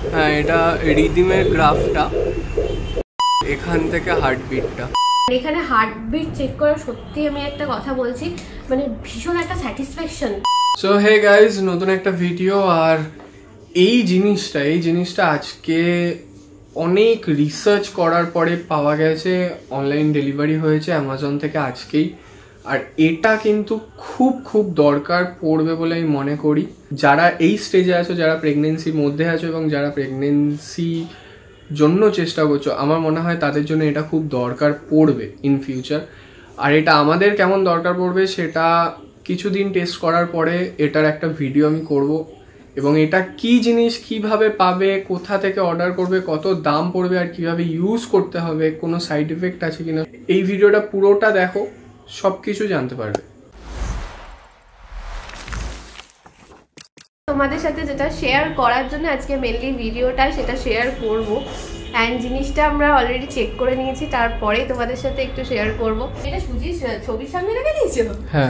হ্যাঁ, এটা রিদিমের গ্রাফটা, এখান থেকে হার্টবিটটা। এখানে হার্টবিট চেক করা সত্যি আমি একটা কথা বলছি, মানে ভীষণ একটা স্যাটিসফ্যাকশন। সো হে গাইজ, নতুন একটা ভিডিও। আর এই জিনিসটা আজকে অনেক রিসার্চ করার পরে পাওয়া গেছে, অনলাইন ডেলিভারি হয়েছে অ্যামাজন থেকে আজকেই। আর এটা কিন্তু খুব খুব দরকার পড়বে বলে আমি মনে করি। যারা এই স্টেজে আছো, যারা প্রেগনেন্সির মধ্যে আছো এবং যারা প্রেগনেন্সি জন্য চেষ্টা করছো, আমার মনে হয় তাদের জন্য এটা খুব দরকার পড়বে ইন ফিউচার। আর এটা আমাদের কেমন দরকার পড়বে সেটা কিছুদিন টেস্ট করার পরে এটার একটা ভিডিও আমি করব, এবং এটা কি জিনিস, কিভাবে পাবে, কোথা থেকে অর্ডার করবে, কত দাম পড়বে, আর কিভাবে ইউজ করতে হবে, কোনো সাইড এফেক্ট আছে কিনা, এই ভিডিওটা পুরোটা দেখো, সব কিছু জানতে পারবে। তোমাদের সাথে যেটা শেয়ার করার জন্য আজকে মেনলি ভিডিওটা, সেটা শেয়ার করব। অ্যান্ড জিনিসটা আমরা অলরেডি চেক করে নিয়েছি, তারপরে তোমাদের সাথে একটু শেয়ার করব। এটা সুজির ছবির সামনে রেখে দিয়েছো? হ্যাঁ,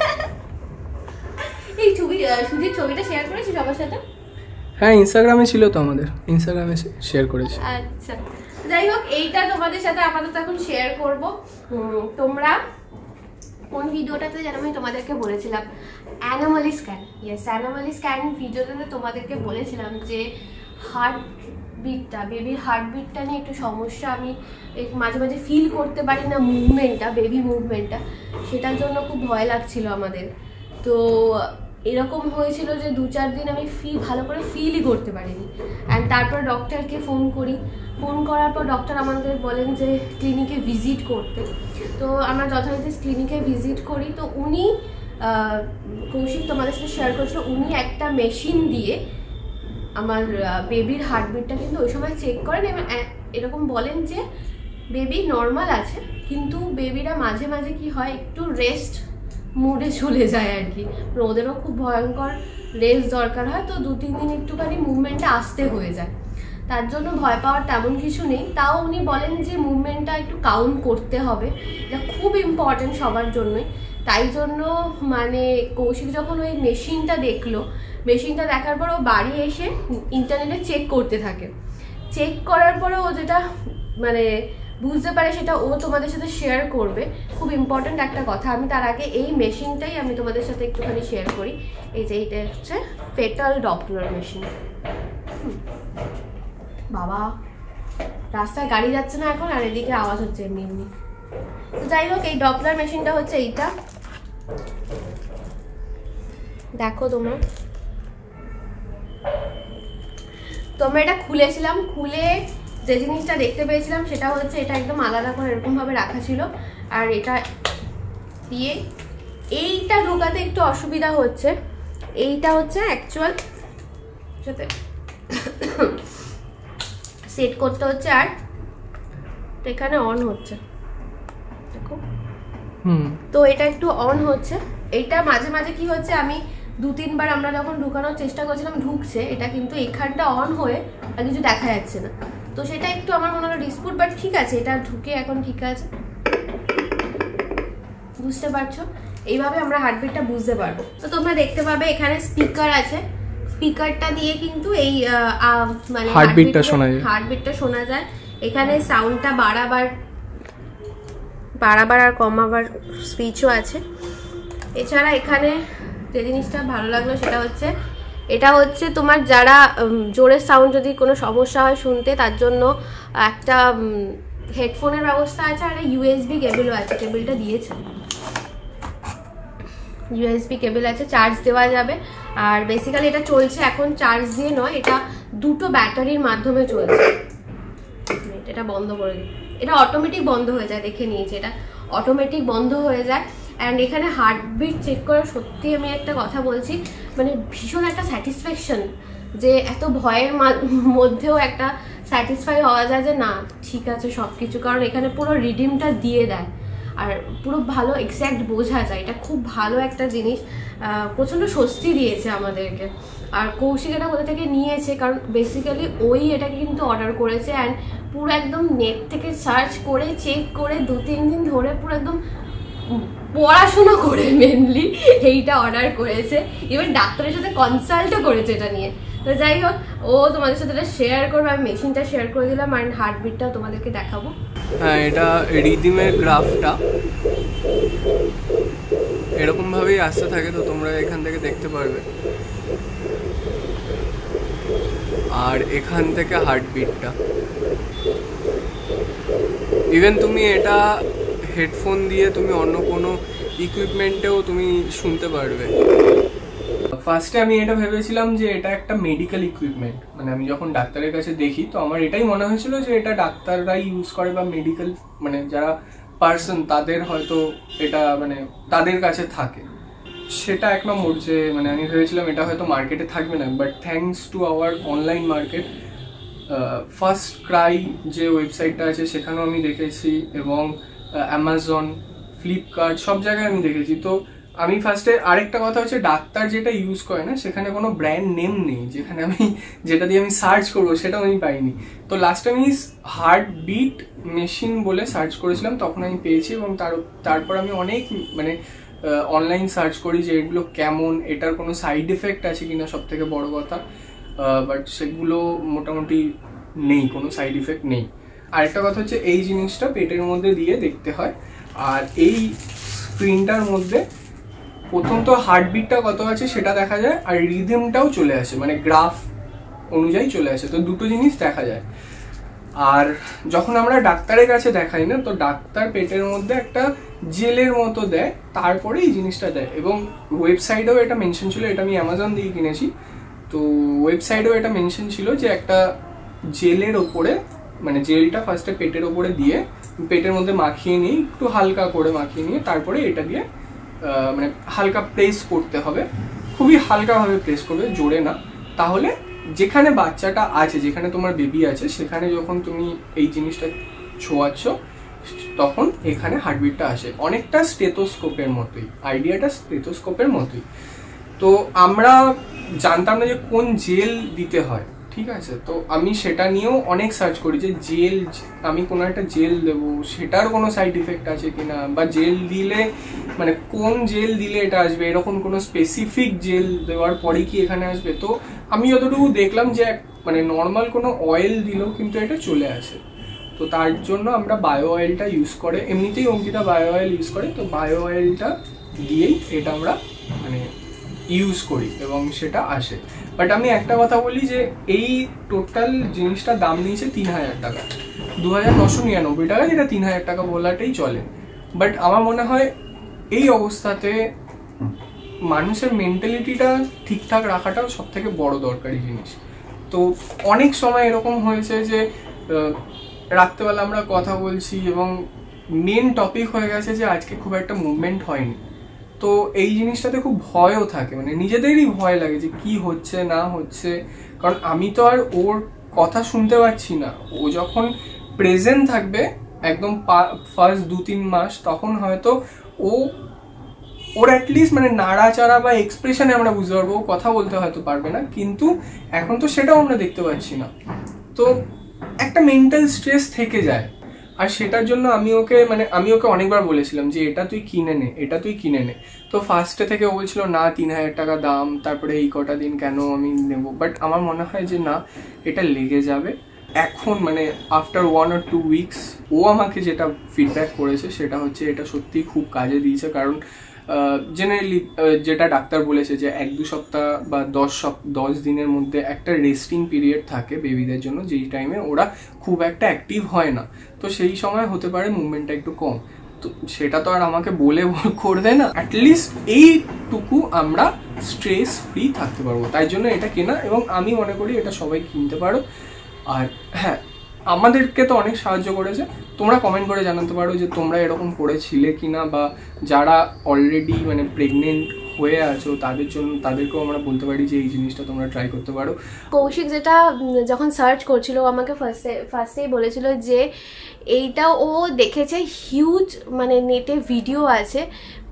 এই সুজির ছবিটা শেয়ার করেছি সবার সাথে। হ্যাঁ, ইনস্টাগ্রামে ছিল তো, আমাদের ইনস্টাগ্রামে শেয়ার করেছি। আচ্ছা, যাই হোক, এইটা তোমাদের সাথে আপাতত এখন শেয়ার করব। তোমরা কোন ভিডিওটাতে যেন আমি তোমাদেরকে বলেছিলাম, anomaly scan, yes anomaly scan ভিডিওটাতে তোমাদেরকে বলেছিলাম যে হার্টবিটটা, বেবির হার্টবিটটা নিয়ে একটু সমস্যা, আমি মাঝে মাঝে ফিল করতে পারি না মুভমেন্টটা, বেবি মুভমেন্টটা, সেটার জন্য খুব ভয় লাগছিল আমাদের। তো এরকম হয়েছিল যে 2-4 দিন আমি ভালো করে ফিলই করতে পারিনি। অ্যান্ড তারপর ডক্টরকে ফোন করার পর ডক্টর আমাদের বলেন যে ক্লিনিকে ভিজিট করতে। তো আমরা যথারীতি ক্লিনিকে ভিজিট করি। তো উনি, কৌশিক তোমাদের সাথে শেয়ার করছিল, উনি একটা মেশিন দিয়ে আমার বেবির হার্টবিটটা কিন্তু ওই সময় চেক করেন এবং এরকম বলেন যে বেবি নর্মাল আছে, কিন্তু বেবিরা মাঝে মাঝে কি হয়, একটু রেস্ট মুডে চলে যায় আর কি। ওদেরও খুব ভয়ঙ্কর রেস্ট দরকার হয়। তো 2-3 দিন একটুখানি মুভমেন্টটা আসতে হয়ে যায়, তার জন্য ভয় পাওয়ার তেমন কিছু নেই। তাও উনি বলেন যে মুভমেন্টটা একটু কাউন্ট করতে হবে, এটা খুব ইম্পর্টেন্ট সবার জন্যই। তাই জন্য মানে কৌশিক যখন ওই মেশিনটা দেখলো, মেশিনটা দেখার পর ও বাড়ি এসে ইন্টারনেটে চেক করতে থাকে। চেক করার পরে ও যেটা মানে বুঝতে পারে সেটা ও তোমাদের সাথে শেয়ার করবে। খুব ইম্পর্টেন্ট একটা কথা, আমি তার আগে এই মেশিনটাই আমি তোমাদের সাথে একটুখানি শেয়ার করি। এই যে এইটা হচ্ছে ফেটাল ডপলার মেশিন। বাবা, রাস্তায় গাড়ি যাচ্ছে না এখন, আর এদিকে আওয়াজ হচ্ছে এমনি এমনি। তো যাই হোক, এই ডপলার মেশিনটা হচ্ছে এইটা, দেখো তোমরা এটা খুলেছিলাম। খুলে যে জিনিসটা দেখতে পেয়েছিলাম সেটা হচ্ছে এটা একদম আলাদা করে এরকমভাবে রাখা ছিল। আর এটা দিয়ে এইটা ঢোকাতে একটু অসুবিধা হচ্ছে। এইটা হচ্ছে অ্যাকচুয়াল সাথে সেট করতে হচ্ছে। আর এখানে অন হচ্ছে, দেখো। তো এটা একটু অন হচ্ছে। এইটা মাঝে মাঝে কি হচ্ছে, আমি 2-3 বার আমরা যখন ঢুকানোর চেষ্টা করছিলাম ঢুকছে এটা, কিন্তু এখানটা অন হয়ে আর কিছু দেখা যাচ্ছে না। তো সেটা একটু আমার মনে হলো ডিসপুট, বাট ঠিক আছে, এটা ঢুকে এখন ঠিক আছে। বুঝতে পারছো, এইভাবে আমরা হার্টবিটটা বুঝতে পারবো। তো তোমরা দেখতে পাবে এখানে স্পিকার আছে, স্পিকারটা দিয়ে কিন্তু এই মানে হার্টবিটটা শোনা যায়। এখানে সাউন্ডটা বাড়াবার আর কমাবার সুইচও আছে। এছাড়া এখানে যে জিনিসটা ভালো লাগলো সেটা হচ্ছে, এটা হচ্ছে তোমার যারা জোরে সাউন্ড যদি কোনো সমস্যা হয় শুনতে, তার জন্য একটা হেডফোনের ব্যবস্থা আছে। আর ইউএসবি কেবলও আছে, কেবলটা দিয়েছে, ইউএসবি কেবল আছে, চার্জ দেওয়া যাবে। আর বেসিক্যালি এটা চলছে এখন চার্জ দিয়ে নয়, এটা 2টো ব্যাটারির মাধ্যমে চলছে। এটা বন্ধ করে দিই, এটা অটোমেটিক বন্ধ হয়ে যায়, দেখে নিয়েছি, এটা অটোমেটিক বন্ধ হয়ে যায়। অ্যান্ড এখানে হার্টবিট চেক করা সত্যি আমি একটা কথা বলছি, মানে ভীষণ একটা স্যাটিসফ্যাকশন, যে এত ভয়ের মধ্যেও একটা স্যাটিসফাই হওয়া যায় যে না ঠিক আছে সব কিছু। কারণ এখানে পুরো রিডিমটা দিয়ে দেয় আর পুরো ভালো এক্স্যাক্ট বোঝা যায়। এটা খুব ভালো একটা জিনিস, প্রচণ্ড স্বস্তি দিয়েছে আমাদেরকে। আর কৌশিক এটা কোথা থেকে নিয়েছে, কারণ বেসিক্যালি ওই এটাকে কিন্তু অর্ডার করেছে। অ্যান্ড পুরো একদম নেট থেকে সার্চ করে চেক করে 2-3 দিন ধরে পুরো একদম পড়াশোনা করে মেনলি এইটা অর্ডার করেছে। ইভেন ডাক্তারের সাথে কনসাল্টও করেছে এটা নিয়ে। তো যাই হোক, ও তোমাদের সাথে শেয়ার করবে, আমি মেশিনটা শেয়ার করে দিলাম আর হার্টবিটটাও তোমাদেরকে দেখাবো। হ্যাঁ, এটা রিদিমের গ্রাফটা এরকম ভাবেই আসতে থাকে, তো তোমরা এখান থেকে দেখতে পারবে। আর এখান থেকে হার্টবিটটা, ইভেন তুমি এটা হেডফোন দিয়ে তুমি অন্য কোনো ইকুইপমেন্টেও তুমি শুনতে পারবে। ফার্স্টে আমি এটা ভেবেছিলাম যে এটা একটা মেডিকেল ইকুইপমেন্ট, মানে আমি যখন ডাক্তারের কাছে দেখি তো আমার এটাই মনে হয়েছিল যে এটা ডাক্তাররাই ইউজ করে বা মেডিকেল মানে যারা পার্সন তাদের হয়তো এটা মানে তাদের কাছে থাকে, সেটা এক নম্বর। যে মানে আমি ভেবেছিলাম এটা হয়তো মার্কেটে থাকবে না, but thanks to our online market, FirstCry যে ওয়েবসাইটটা আছে সেখানেও আমি দেখেছি, এবং অ্যামাজন, ফ্লিপকার্ট সব জায়গায় আমি দেখেছি। তো আমি ফার্স্টে আরেকটা কথা হচ্ছে, ডাক্তার যেটা ইউজ করে না সেখানে কোনো ব্র্যান্ড নেম নেই, যেখানে আমি যেটা দিয়ে আমি সার্চ করবো সেটাও আমি পাইনি। তো লাস্ট আমি হার্টবিট মেশিন বলে সার্চ করেছিলাম, তখন আমি পেয়েছি, এবং তারপর আমি অনেক মানে অনলাইন সার্চ করি যে এগুলো কেমন, এটার কোনো সাইড এফেক্ট আছে কিনা, সব থেকে বড় কথা, বাট সেগুলো মোটামুটি নেই, কোনো সাইড এফেক্ট নেই। আরেকটা কথা হচ্ছে এই জিনিসটা পেটের মধ্যে দিয়ে দেখতে হয়, আর এই স্ক্রিনটার মধ্যে প্রথম তো হার্টবিটটা কত আছে সেটা দেখা যায়, আর রিদমটাও চলে আসে, মানে গ্রাফ অনুযায়ী চলে আসে, তো দুটো জিনিস দেখা যায়। আর যখন আমরা ডাক্তারের কাছে দেখাই না, তো ডাক্তার পেটের মধ্যে একটা জেলের মতো দেয়, তারপরে এই জিনিসটা দেয়, এবং ওয়েবসাইটেও এটা মেনশন ছিল, এটা আমি অ্যামাজন দিয়ে কিনেছি, তো ওয়েবসাইটেও এটা মেনশন ছিল যে একটা জেলের ওপরে, মানে জেলটা ফার্স্টে পেটের ওপরে দিয়ে পেটের মধ্যে মাখিয়ে নিয়ে একটু হালকা করে মাখিয়ে নিয়ে তারপরে এটা দিয়ে মানে হালকা প্রেস করতে হবে, খুবই হালকাভাবে প্রেস করবে, জোরে না, তাহলে যেখানে বাচ্চাটা আছে, যেখানে তোমার বেবি আছে, সেখানে যখন তুমি এই জিনিসটা ছোঁয়াচ্ছ তখন এখানে হার্টবিটটা আসে, অনেকটা স্টেথোস্কোপের মতোই, আইডিয়াটা স্টেথোস্কোপের মতোই। তো আমরা জানতাম না যে কোন জেল দিতে হয়, ঠিক আছে, তো আমি সেটা নিয়েও অনেক সার্চ করি যে জেল, আমি কোনো একটা জেল দেবো সেটার কোনো সাইড ইফেক্ট আছে কিনা, বা জেল দিলে মানে কোন জেল দিলে এটা আসবে, এরকম কোনো স্পেসিফিক জেল দেওয়ার পরে কি এখানে আসবে। তো আমি যতটুকু দেখলাম যে মানে নর্মাল কোনো অয়েল দিলেও কিন্তু এটা চলে আসে, তো তার জন্য আমরা বায়ো অয়েলটা ইউজ করে, এমনিতেই অঙ্কিতা বায়ো অয়েল ইউজ করে, তো বায়ো অয়েলটা দিয়েই এটা আমরা মানে ইউজ করি এবং সেটা আসে। বাট আমি একটা কথা বলি যে এই টোটাল জিনিসটার দাম নিয়েছে 3000 টাকা, 2999 টাকা, যেটা 3000 টাকা বলাটাই চলে। বাট আমার মনে হয় এই অবস্থাতে মানুষের মেন্টালিটিটা ঠিকঠাক রাখাটাও সব থেকে বড় দরকারি জিনিস। তো অনেক সময় এরকম হয়েছে যে রাত্রেবেলা আমরা কথা বলছি এবং মেন টপিক হয়ে গেছে যে আজকে খুব একটা মুভমেন্ট হয়নি, তো এই জিনিসটাতে খুব ভয়ও থাকে, মানে নিজেদেরই ভয় লাগে যে কি হচ্ছে না হচ্ছে, কারণ আমি তো আর ওর কথা শুনতে পাচ্ছি না, ও যখন প্রেজেন্ট থাকবে একদম ফার্স্ট 2-3 মাস, তখন হয়তো ওর অ্যাটলিস্ট মানে নাড়াচাড়া বা এক্সপ্রেশনে আমরা বুঝতে পারবো, কথা বলতে হয়তো পারবে না, কিন্তু এখন তো সেটাও আমরা দেখতে পাচ্ছি না, তো একটা মেন্টাল স্ট্রেস থেকে যায়। আর সেটার জন্য আমি ওকে অনেকবার বলেছিলাম যে এটা তুই কিনে নে, এটা তুই কিনে নে, তো ফার্স্টে থেকে ও বলছিল না 3000 টাকা দাম, তারপরে এই কটা দিন কেন আমি নেব, বাট আমার মনে হয় যে না, এটা লেগে যাবে। এখন মানে আফটার 1 or 2 weeks ও আমাকে যেটা ফিডব্যাক করেছে সেটা হচ্ছে এটা সত্যিই খুব কাজে দিয়েছে, কারণ জেনারেলি যেটা ডাক্তার বলেছে যে 1-2 সপ্তাহ বা 10 দিনের মধ্যে একটা রেস্টিং পিরিয়ড থাকে বেবিদের জন্য, যেই টাইমে ওরা খুব একটা অ্যাক্টিভ হয় না, তো সেই সময় হতে পারে মুভমেন্টটা একটু কম, তো সেটা তো আর আমাকে বলে করবে না, অ্যাটলিস্ট এইটুকু আমরা স্ট্রেস ফ্রি থাকতে পারবো, তাই জন্য এটা কেনা, এবং আমি মনে করি এটা সবাই কিনতে পারো। আর হ্যাঁ, আমাদেরকে তো অনেক সাহায্য করেছে, তোমরা কমেন্ট করে জানাতে পারো যে তোমরা এরকম করেছিলে কিনা, বা যারা অলরেডি মানে প্রেগনেন্ট হয়ে আছো তাদেরকেও আমরা বলতে পারি যে এই জিনিসটা তোমরা ট্রাই করতে পারো। কৌশিক যেটা যখন সার্চ করছিল আমাকে ফার্স্টেই বলেছিল যে এইটা ও দেখেছে হিউজ মানে নেটে ভিডিও আছে,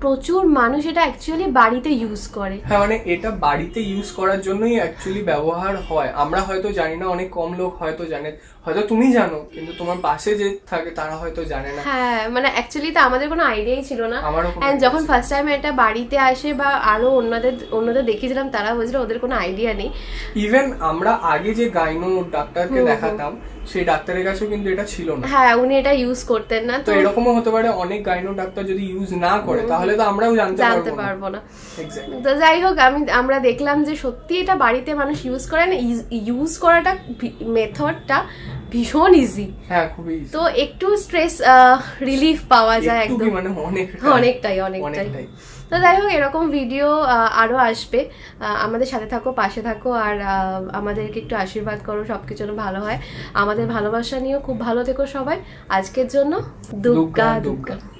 প্রচুর মানুষ এটা অ্যাকচুয়ালি বাড়িতে ইউজ করে। হ্যাঁ মানে এটা বাড়িতে ইউজ করার জন্যই অ্যাকচুয়ালি ব্যবহার হয়, আমরা হয়তো জানি না, অনেক কম লোক হয়তো জানে, হয়তো তুমি জানো কিন্তু তোমার পাশে যে থাকে তারা হয়তো জানে না। হ্যাঁ মানে অ্যাকচুয়ালি তো আমাদের কোনো আইডিয়াই ছিল না, আমারও এন্ড যখন ফার্স্ট টাইম এটা বাড়িতে আসে বা আরো অন্যদের দেখেছিলাম তারা বলছিল ওদের কোনো আইডিয়া নেই। ইভেন আমরা আগে যে গাইনো ডাক্তারকে দেখাতাম সেই ডাক্তারের কাছেও কিন্তু এটা ছিল না। হ্যাঁ উনি এটা ইউজ করতেন না। তো এরকমও হতে পারে অনেক গাইনো ডাক্তার যদি ইউজ না করে তাহলে তো আমরাও জানতে পারবো না। তো যাই হোক আমরা দেখলাম যে সত্যি এটা বাড়িতে মানুষ ইউজ করে না, ইউজ করাটা মেথডটা ভীষণ ইজি। হ্যাঁ খুবই ইজি। তো একটু স্ট্রেস রিলিফ পাওয়া যায় একদম, মানে অনেকটাই। তো যাই হোক এরকম ভিডিও আরো আসবে, আমাদের সাথে থাকো, পাশে থাকো, আর আমাদেরকে একটু আশীর্বাদ করো, সবকিছু ভালো হয়। আমাদের ভালোবাসা নিয়েও খুব ভালো থেকো সবাই। আজকের জন্য দুগ্গা।